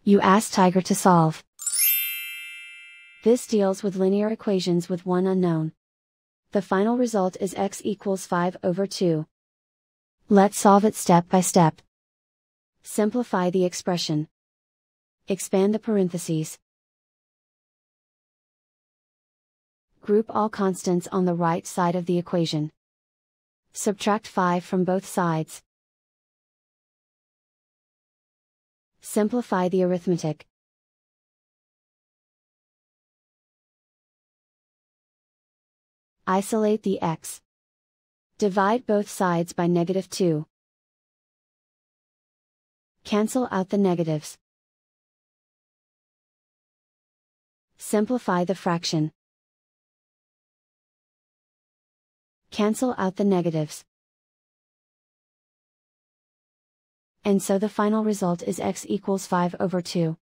You ask Tiger to solve. This deals with linear equations with one unknown. The final result is x equals 5 over 2. Let's solve it step by step. Simplify the expression. Expand the parentheses. Group all constants on the right side of the equation. Subtract 5 from both sides. Simplify the arithmetic. Isolate the x. Divide both sides by -2. Cancel out the negatives. Simplify the fraction. Cancel out the negatives. And so the final result is x equals 5 over 2.